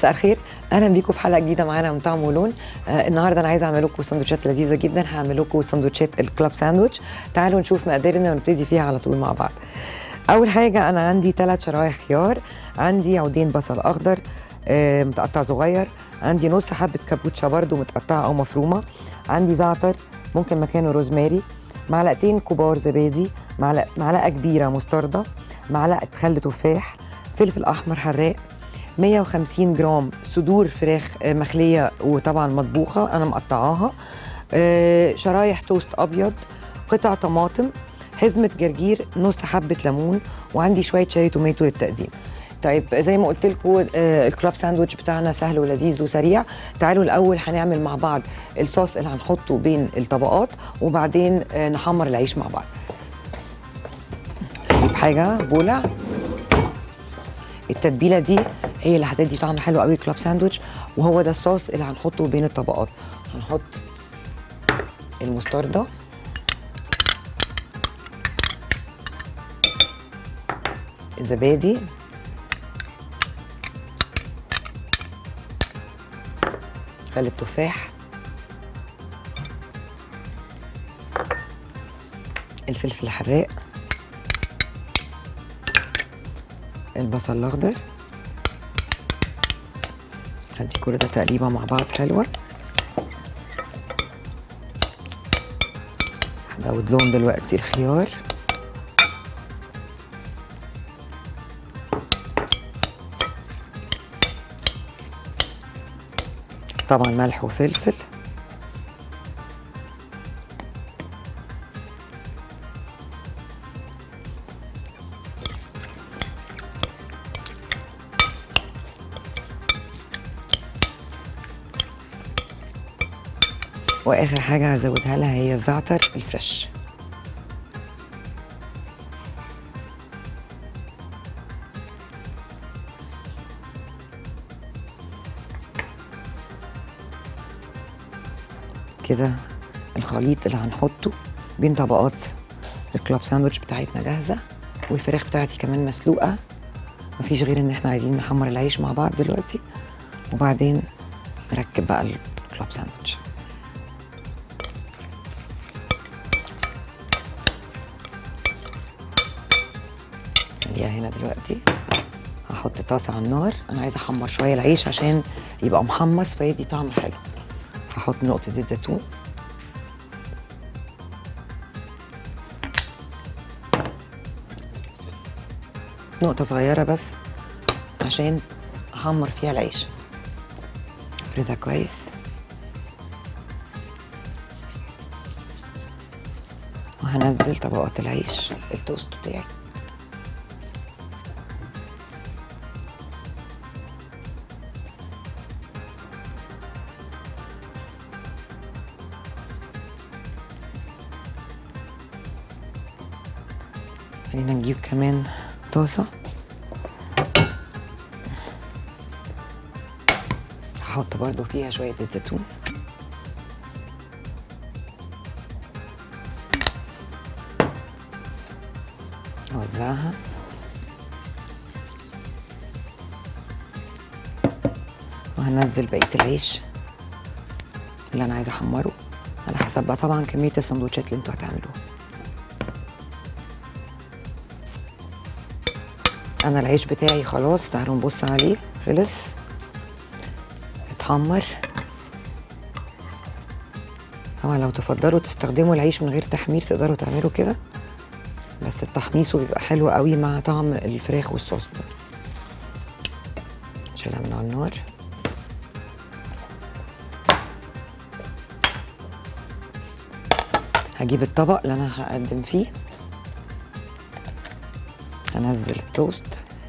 مساء الخير، اهلا بيكم في حلقه جديده معانا من طعم ولون. النهارده انا عايزه اعمل لكم سندوتشات لذيذه جدا. هعمل لكم سندوتشات الكلاب ساندوتش. تعالوا نشوف مقاديرنا ونبتدي فيها على طول مع بعض. اول حاجه انا عندي 3 شرايح خيار، عندي عودين بصل اخضر متقطع صغير، عندي نص حبه كابوتشا برده متقطعه او مفرومه، عندي زعتر ممكن مكانه روزماري، معلقتين كبار زبادي، معلقه كبيره مستردة، معلقه خل تفاح، فلفل احمر حراق، 150 جرام صدور فراخ مخليه وطبعا مطبوخه انا مقطعاها، شرايح توست ابيض، قطع طماطم، حزمه جرجير، نص حبه ليمون، وعندي شويه شاري توميتو للتقديم. طيب زي ما قلت لكم الكلاب ساندويتش بتاعنا سهل ولذيذ وسريع. تعالوا الاول هنعمل مع بعض الصوص اللي هنحطه بين الطبقات، وبعدين نحمر العيش مع بعض. نجيب حاجه بوله، التتبيله دي هي اللي هتدي طعم حلو قوي الكلاب ساندويتش، وهو ده الصوص اللي هنحطه بين الطبقات. هنحط المستردة، الزبادي، خل التفاح، الفلفل الحراق، البصل الاخضر. هدي كل ده تقريبا مع بعض حلوه. هزود لون دلوقتي الخيار، طبعا ملح وفلفل، واخر حاجه هزودها لها هي الزعتر الفريش. كده الخليط اللي هنحطه بين طبقات الكلاب ساندويتش بتاعتنا جاهزه، والفراخ بتاعتي كمان مسلوقه. مفيش غير ان احنا عايزين نحمر العيش مع بعض دلوقتي، وبعدين نركب بقى الكلاب ساندويتش. هنا دلوقتي هحط طاسه على النار. انا عايزه احمر شويه العيش عشان يبقى محمص فيدي طعم حلو. هحط نقطه زيت زيتون، نقطه صغيره بس عشان احمر فيها العيش. افردها كويس، وهنزل طبقات العيش التوست بتاعي. خلينا نجيب كمان طاسة، هحط برضو فيها شوية زيت زيتون، اوزعها، وهنزل بقية العيش اللي انا عايزة احمره على حسب بقى طبعا كمية السندوتشات اللي انتوا هتعملوها. انا العيش بتاعي خلاص، تعالوا نبص عليه، خلص اتحمر. طبعا لو تفضلوا تستخدموا العيش من غير تحمير تقدروا تعملوا كده، بس التحميصه بيبقى حلو قوي مع طعم الفراخ والصوص ده. نشيلها من على النار. هجيب الطبق اللي انا هقدم فيه، هنزل التوست،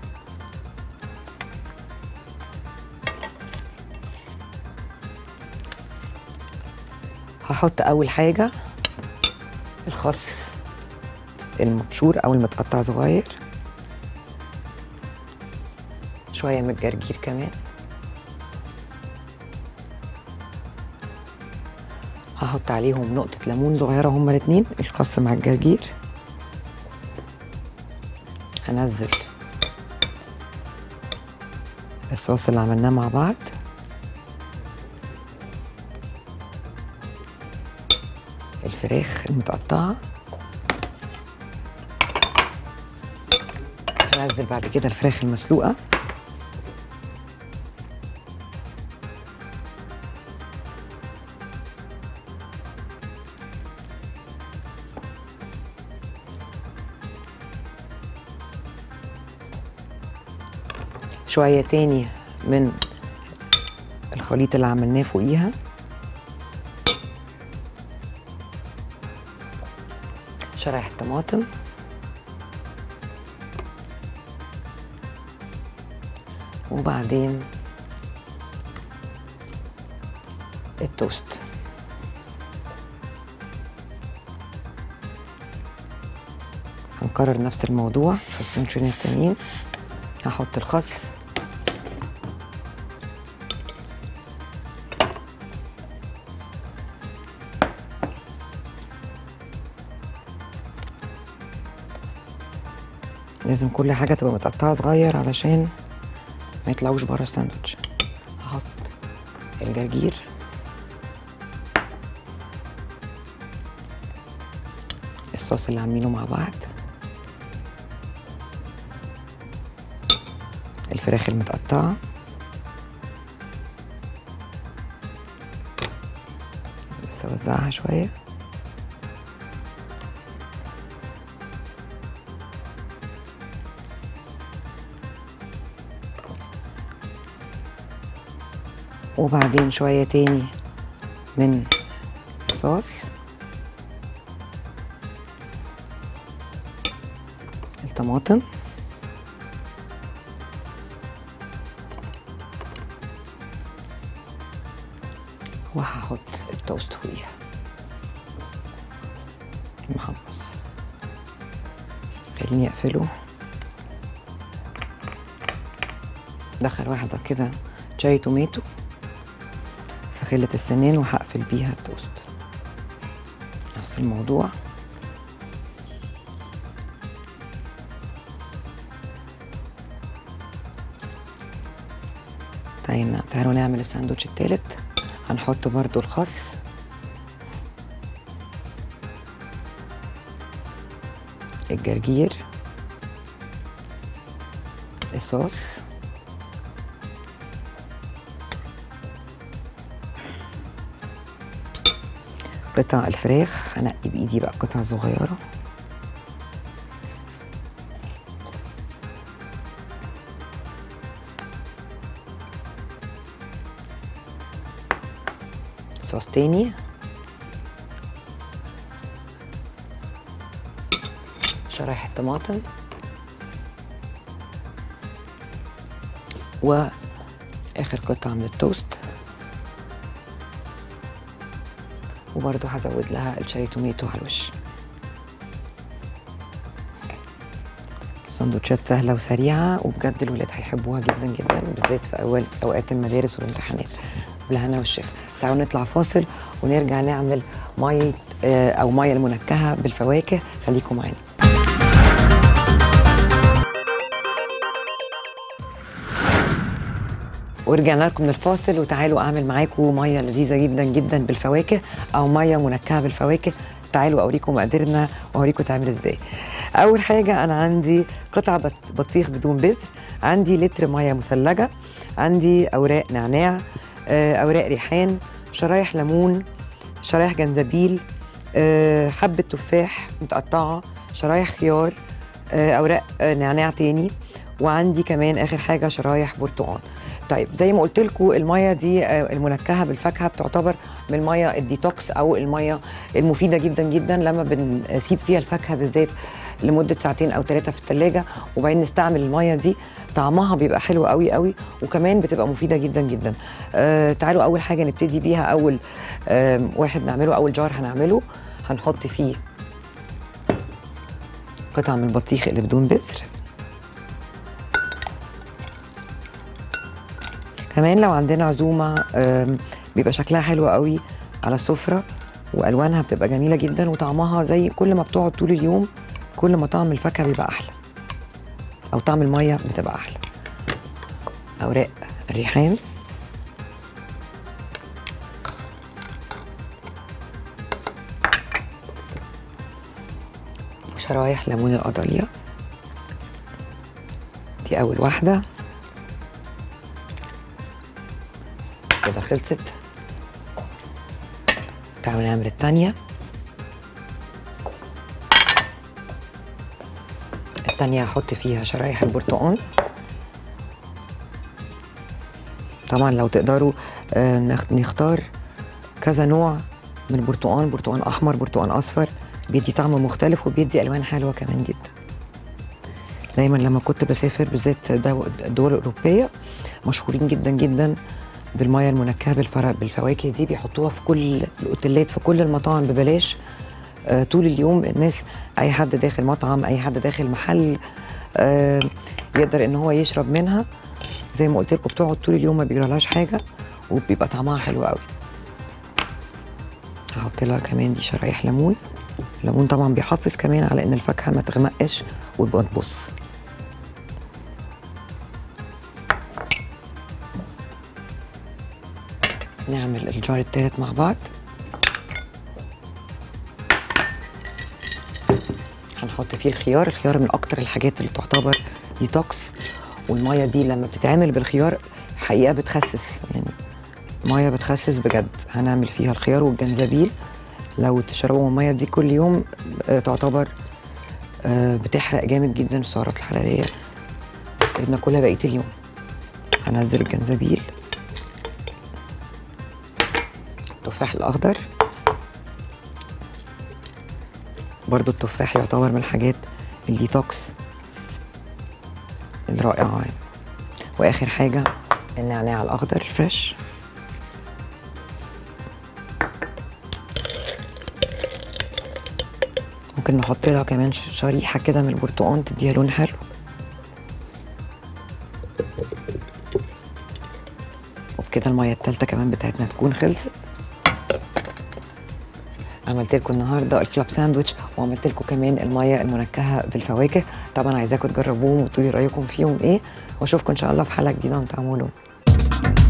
هحط اول حاجه الخس المبشور او المتقطع صغير، شويه من الجرجير كمان، هحط عليهم نقطه ليمون صغيره هما الاتنين، الخس مع الجرجير. هنزل الصوص اللي عملناه مع بعض. الفراخ المتقطعة. هنزل بعد كده الفراخ المسلوقة. شوية تاني من الخليط اللي عملناه فوقيها. شرايح الطماطم. وبعدين التوست. هنكرر نفس الموضوع في السندوتشين التانيين. هحط الخس، لازم كل حاجة تبقى متقطعة صغير علشان ما يطلعوش بره الساندوتش. هحط الجرجير، الصوص اللي عاملينه مع بعض، الفراخ المتقطعة، بس اوزعها شوية، وبعدين شوية تاني من الصوص، الطماطم، وهحط التوست فوقيها المحمص. خليني اقفله. دخل واحدة كده تشيري توماتو في خلة السنان وهقفل بيها التوست. نفس الموضوع. تعالوا نعمل الساندوتش التالت. هنحط برضو الخس، الجرجير، الصوص، قطع الفراخ. هنقي بايدي بقى قطع صغيره، صوص تاني، شرايح الطماطم، واخر قطعه من التوست، وبرضه هزود لها الشيري توماتو على الوش. السندوتشات سهله وسريعه وبجد الولاد هيحبوها جدا جدا، بالذات في اوقات المدارس والامتحانات. بالهنا والشفا. تعالوا نطلع فاصل ونرجع نعمل ميه ميه المنكهه بالفواكه. خليكم معانا. ورجعنا لكم من الفاصل، وتعالوا اعمل معاكم ميه لذيذه جدا جدا بالفواكه او ميه منكهه بالفواكه. تعالوا اوريكم مقاديرنا واوريكم تعمل ازاي. اول حاجه انا عندي قطعه بطيخ بدون بذر، عندي لتر ميه مثلجه، عندي اوراق نعناع، اوراق ريحان، شرايح ليمون، شرايح جنزبيل، حبه تفاح متقطعه، شرايح خيار، اوراق نعناع تاني، وعندي كمان اخر حاجه شرايح برتقال. طيب زي ما قلت لكم الميه دي المنكهه بالفاكهه بتعتبر من الميه الديتوكس او الميه المفيده جدا جدا لما بنسيب فيها الفاكهه بالذات لمده ساعتين او 3 في الثلاجه، وبعدين نستعمل الميه دي طعمها بيبقى حلو قوي قوي، وكمان بتبقى مفيده جدا جدا. تعالوا اول حاجه نبتدي بيها. اول واحد نعمله، اول جار هنعمله هنحط فيه قطعه من البطيخ اللي بدون بذر. كمان لو عندنا عزومه بيبقى شكلها حلو قوي على السفره، والوانها بتبقى جميله جدا، وطعمها زي كل ما بتقعد طول اليوم كل ما طعم الفاكهه بيبقى احلى، او طعم الميه بتبقى احلى. اوراق الريحان، شرايح ليمون القضاليا، دي اول واحده كده خلصت. تعالوا نعمل التانية. التانية هحط فيها شرايح البرتقال. طبعا لو تقدروا نختار كذا نوع من البرتقال، برتقال احمر، برتقال اصفر، بيدي طعم مختلف وبيدي الوان حلوه كمان جدا. دايما لما كنت بسافر بالذات الدول الاوروبيه مشهورين جدا جدا بالميه المنكهه بالفواكه دي، بيحطوها في كل الاوتيلات، في كل المطاعم ببلاش طول اليوم. الناس اي حد داخل مطعم، اي حد داخل محل يقدر ان هو يشرب منها. زي ما قلت لكم بتقعد طول اليوم ما بيجرالهاش حاجه وبيبقى طعمها حلو قوي. هحط لها كمان دي شرايح ليمون. الليمون طبعا بيحافظ كمان على ان الفاكهه ما تغمقش ويبقى تبص. نعمل الجار التالت مع بعض. هنحط فيه الخيار. الخيار من اكتر الحاجات اللي تعتبر ديتوكس، والميه دي لما بتتعمل بالخيار حقيقه بتخسس، يعني ميه بتخسس بجد. هنعمل فيها الخيار والجنزبيل. لو تشربوا الميه دي كل يوم تعتبر بتحرق جامد جدا السعرات الحراريه اللي بناكلها بقيه اليوم. هنزل الجنزبيل، التفاح الاخضر. برضو التفاح يعتبر من الحاجات الديتوكس الرائعه يعني. واخر حاجه النعناع الاخضر فريش. ممكن نحط لها كمان شريحه كده من البرتقال تديها لون حلو. وبكده الميه التالته كمان بتاعتنا تكون خلصت. عملت لكم النهارده الكلاب ساندويتش، وعملت لكم كمان الميه المنكهه بالفواكه. طبعا عايزاكم تجربوهم وتقولوا رايكم فيهم ايه، واشوفكم ان شاء الله في حلقه جديده من طعم ولون.